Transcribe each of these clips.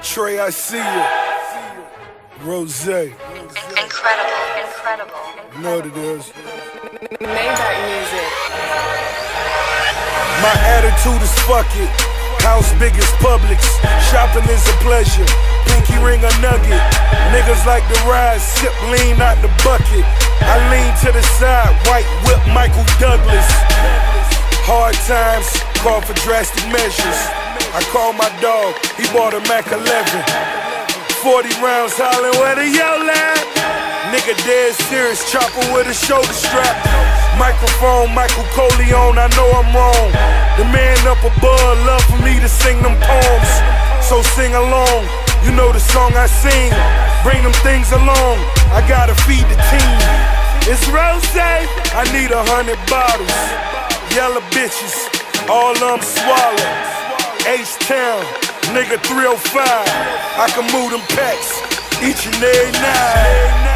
Trey, I see you. Rose. Incredible. You know what it is. Maybach music. My attitude is fuck it. House big as Publix. Shopping is a pleasure. Pinky ring a nugget. Niggas like to ride, sip lean out the bucket. I lean to the side, white whip Michael Douglas. Hard times call for drastic measures. I call my dog, he bought a Mac 11. 40 rounds hollering where the yell at. Nigga dead serious, chopper with a shoulder strap. Microphone, Michael Corleone, I know I'm wrong. The man up above love for me to sing them poems. So sing along, you know the song I sing. Bring them things along, I gotta feed the team. It's Rose, I need 100 bottles. Yellow bitches, all of them swallow. H-Town, nigga 305. I can move them packs each and every night.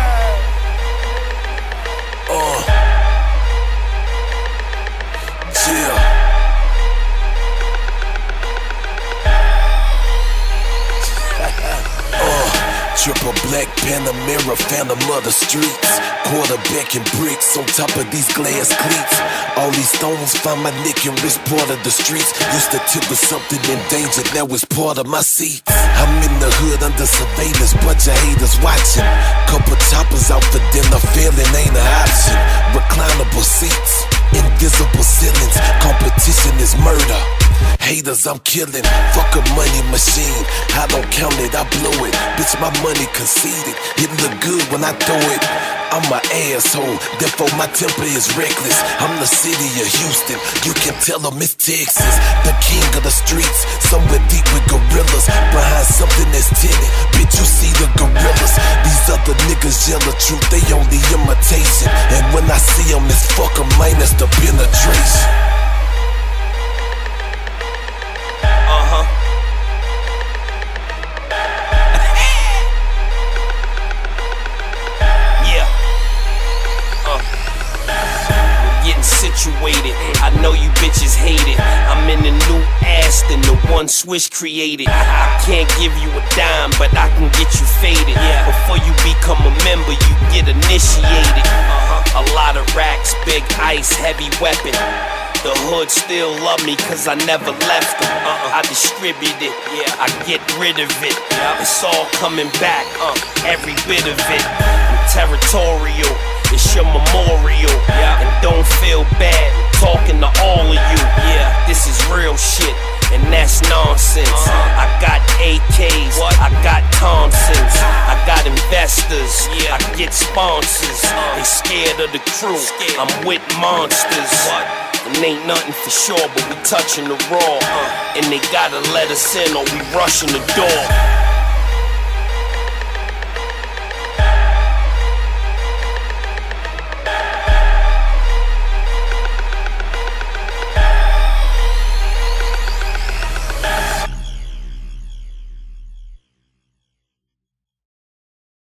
Triple black Panamera, phantom of the streets. Quarterback and bricks on top of these glass cleats. All these stones find my neck and wrist, part of the streets. Used to tip with something endangered, now it's part of my seats. I'm in the hood under surveillance, bunch of haters watching. Couple choppers out for dinner, failing ain't an option. Reclinable seats, invisible ceilings. Competition is murder. Haters I'm killing, fuck a money machine. I don't count it, I blow it. Bitch, my money conceded. It look good when I throw it. I'm an asshole, therefore my temper is reckless. I'm the city of Houston, you can tell them it's Texas. The king of the streets, somewhere deep with gorillas. Behind something that's tinted, bitch you see the gorillas. These other niggas yell the truth, they only imitation. And when I see them, it's fuck 'em minus the penetration. Situated. I know you bitches hate it. I'm in the new Aston, the one Swish created. I can't give you a dime, but I can get you faded. Before you become a member, you get initiated. A lot of racks, big ice, heavy weapon. The hood still love me cause I never left them. I distribute it, I get rid of it. It's all coming back, every bit of it. I'm territorial, it's your memorial. And don't feel bad talking to all of you. This is real shit, and that's nonsense. I got AKs, I got Thompsons, I got investors, I get sponsors. They scared of the crew, I'm with monsters. And ain't nothing for sure, but we touching the raw. And they gotta let us in or we rushing the door.